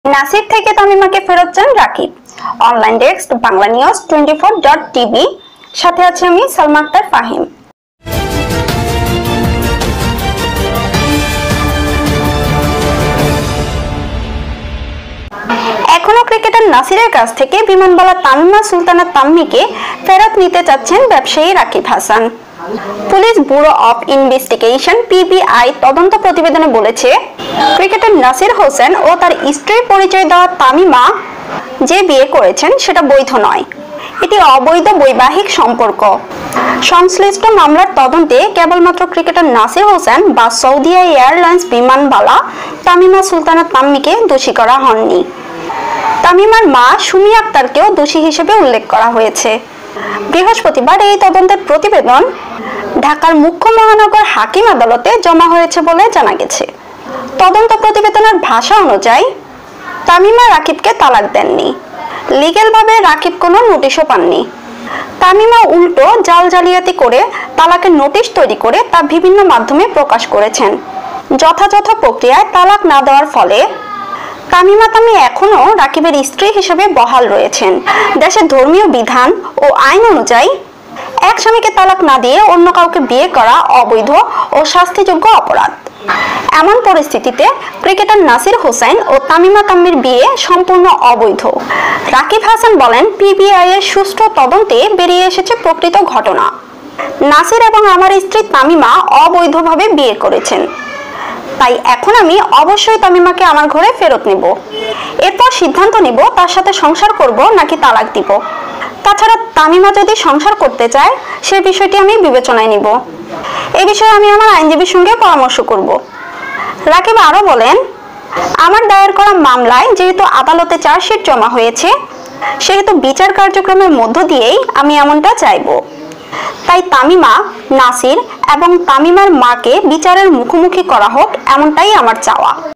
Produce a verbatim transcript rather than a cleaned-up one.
নাসির থেকে তামিমাকে ফেরত চান Rakib. Online desk Bangla news twenty four dot TV. সাথে আছে আমি সালমা আক্তার ফাহিম। এখনো ক্রিকেটার নাসিরের কাছ থেকে বিমানবালা তামিমা সুলতানা তাম্মিকে ফেরত নিতে চাচ্ছেন ব্যবসায়ী Rakib Hasan. Police bureau of investigation PBI তদন্ত প্রতিবেদনে বলেছে, ক্রিকেটার নাসির হোসেন ও তার স্ত্রীর পরিচয় দেওয়া তামিমা যে বিয়ে করেছেন সেটা বৈধ নয়, এটি অবৈধ বৈবাহিক সম্পর্ক। সংশ্লিষ্ট মামলার তদন্তে কেবলমাত্র ক্রিকেটার নাসির হোসেন বা সৌদিয়া এয়ারলাইন্স বিমানবালা তামিমা সুলতানা তাম্মিকে দোষী করা হয়নি। তামিমার মা সুমি আক্তারকেও দোষী হিসেবে উল্লেখ করা হয়েছে। বৃহস্পতিবার এই তদন্তের প্রতিবেদন ঢাকার মুখ্য মহানগর হাকিম আদালতে জমা হয়েছে বলে জানা গেছে। তদন্ত প্রতিবেদনের ভাষা অনুযায়ী তামিমা রাকিবকে তালাক দেননি। লিগ্যালভাবে রাকিব কোনো নোটিশও পাননি। তামিমা উল্টো জাল জালিয়াতি করে তালাকের নোটিশ তৈরি করে তা বিভিন্ন মাধ্যমে প্রকাশ করেছেন। যথাযথ প্রক্রিয়ায় তালাক না দেওয়ার ফলে তামিমা তামি এখনো রাকিবের স্ত্রী হিসেবে বহাল রয়েছেন। দেশের ধর্মীয় বিধান ও আইন অনুযায়ী এক স্বামীকে তালাক না দিয়ে অন্য কাউকে বিয়ে করা অবৈধ ও শাস্তিযোগ্য অপরাধ। এমন পরিস্থিতিতে ক্রিকেটার নাসির হোসেন ও তামিমা তাম্মির বিয়ে সম্পূর্ণ অবৈধ। রাকিব হাসান বলেন, পিবিআই এর সুষ্ঠু তদন্তে বেরিয়ে এসেছে প্রকৃত ঘটনা। নাসির এবং আমার স্ত্রী তামিমা অবৈধভাবে বিয়ে করেছেন, তাই এখন আমি অবশ্যই তামিমাকে আমার ঘরে ফেরত নেব। এরপর সিদ্ধান্ত নিব তার সাথে সংসার করব নাকি তালাক দিব। তাছাড়া তামিমা যদি সংসার করতে চায় সে বিষয়টি আমি বিবেচনায় নিব। এ বিষয়ে আমি আমার আইনজীবীর সঙ্গে পরামর্শ করব। রাকিব আরো বলেন, আমার দায়ের করা মামলায় যেহেতু আদালতে চার্জশিট জমা হয়েছে, সেহেতু বিচার কার্যক্রমের মধ্য দিয়েই আমি এমনটা চাইব। তাই তামিমা, নাসির এবং তামিমার মাকে বিচারের মুখোমুখি করা হোক, এমনটাই আমার চাওয়া।